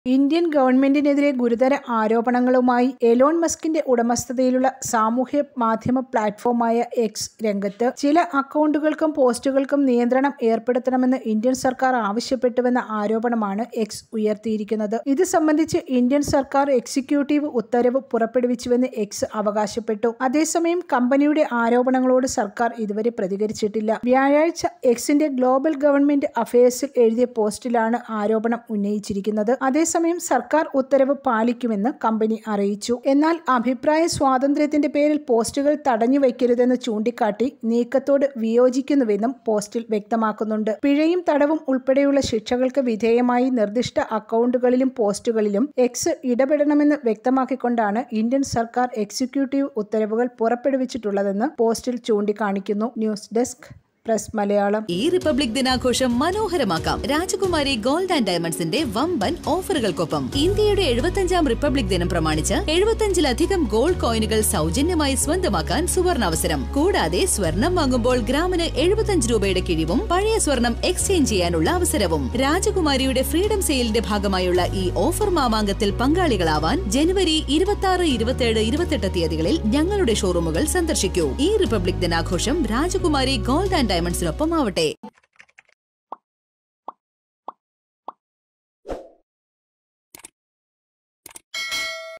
Indian ഗവൺമെന്റിനെതിരെ ഗുരുതര ആരോപണങ്ങളുമായി Elon മസ്കിന്റെ ഉടമസ്ഥതയിലുള്ള സാമൂഹ്യ മാധ്യമ പ്ലാറ്റ്ഫോമായ എക്സ് രംഗത്ത്. ചില അക്കൗണ്ടുകൾക്കും പോസ്റ്റുകൾക്കും നിയന്ത്രണം ഏർപ്പെടുത്തണമെന്ന് ഇന്ത്യൻ സർക്കാർ ആവശ്യപ്പെട്ടുവെന്ന ആരോപണമാണ് എക്സ് ഉയർത്തിയിരിക്കുന്നത്. ഇത് സംബന്ധിച്ച് ഇന്ത്യൻ സർക്കാർ എക്സിക്യൂട്ടീവ് ഉത്തരവ് പുറപ്പെടുവിച്ചുവെന്ന് എക്സ് അവകാശപ്പെട്ടു. അതേസമയം കമ്പനിയുടെ ആരോപണങ്ങളോട് സർക്കാർ ഇതുവരെ പ്രതികരിച്ചിട്ടില്ല. വ്യാഴാഴ്ച എക്സിന്റെ ഗ്ലോബൽ ഗവൺമെന്റ് അഫയേഴ്സിൽ എഴുതിയ പോസ്റ്റിലാണ് ആരോപണം ഉന്നയിച്ചിരിക്കുന്നത്. അതേസമയം സർക്കാർ ഉത്തരവ് പാലിക്കുമെന്ന് കമ്പനി അറിയിച്ചു. എന്നാൽ അഭിപ്രായ സ്വാതന്ത്ര്യത്തിന്റെ പേരിൽ പോസ്റ്റുകൾ തടഞ്ഞുവയ്ക്കരുതെന്ന് ചൂണ്ടിക്കാട്ടി നീക്കത്തോട് വിയോജിക്കുന്നുവെന്നും പോസ്റ്റിൽ വ്യക്തമാക്കുന്നുണ്ട്. പിഴയും തടവും ഉൾപ്പെടെയുള്ള ശിക്ഷകൾക്ക് വിധേയമായി നിർദ്ദിഷ്ട അക്കൗണ്ടുകളിലും പോസ്റ്റുകളിലും എക്സ് ഇടപെടണമെന്ന് വ്യക്തമാക്കിക്കൊണ്ടാണ് ഇന്ത്യൻ സർക്കാർ എക്സിക്യൂട്ടീവ് ഉത്തരവുകൾ പുറപ്പെടുവിച്ചിട്ടുള്ളതെന്ന് പോസ്റ്റിൽ ചൂണ്ടിക്കാണിക്കുന്നു. News desk press Malayalam. ഈ റിപ്പബ്ലിക് ദിനാഘോഷം മനോഹരമാക്കാം രാജകുമാരി ഗോൾഡ് ആൻഡ് ഡയമണ്ട്സിന്റെ വമ്പൻ ഓഫറുകൾക്കൊപ്പം. ഇന്ത്യയുടെ 75ാം റിപ്പബ്ലിക് ദിനം പ്രമാണിച്ച് 75ലധികം ഗോൾഡ് കോയിനുകൾ സൗജന്യമായി സ്വന്തമാക്കാൻ സുവർണാവസരം. കൂടാതെ സ്വർണം വാങ്ങുമ്പോൾ ഗ്രാമിന് 75 രൂപയുടെ കിഴിവും പഴയ സ്വർണം എക്സ്ചേഞ്ച് ചെയ്യാനുള്ള അവസരവും. രാജകുമാരിയുടെ ഫ്രീഡം സെയിലിന്റെ ഭാഗമായുള്ള ഈ ഓഫർ മാമാങ്കത്തിൽ പങ്കാളികളാവാൻ ജനുവരി 26, 27, 28 തീയതികളിൽ ഞങ്ങളുടെ ഷോറൂമുകൾ സന്ദർശിക്കൂ. ഈ റിപ്പബ്ലിക് ദിനാഘോഷം രാജകുമാരി ഗോൾഡ് ആൻഡ് ഡയമണ്ട്സിനൊപ്പം ആവട്ടെ.